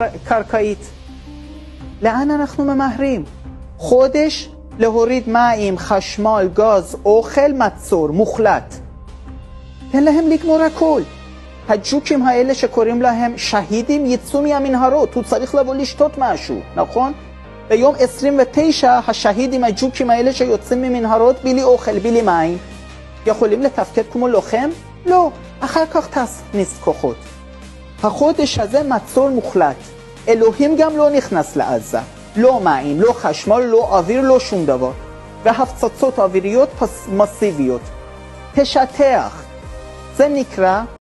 קרקעית. לאן אנחנו ממהרים? חודש להוריד מים, חשמל, גז, אוכל, מצור, מוחלט. תן להם לגמור הכל. הג'וקים האלה שקוראים להם שהידים יצאו מהמנהרות, הוא צריך לבוא לשתות משהו, נכון? ביום 29 השהידים, הג'וקים האלה שיוצאים ממנהרות בלי אוכל, בלי מים, יכולים לתפקד כמו לוחם? לא, אחר כך תכניס כוחות. החודש הזה מצור מוחלט. אלוהים גם לא נכנס לעזה. לא מים, לא חשמל, לא אוויר, לא שום דבר. והפצצות אוויריות מסיביות. תשטח. זה נקרא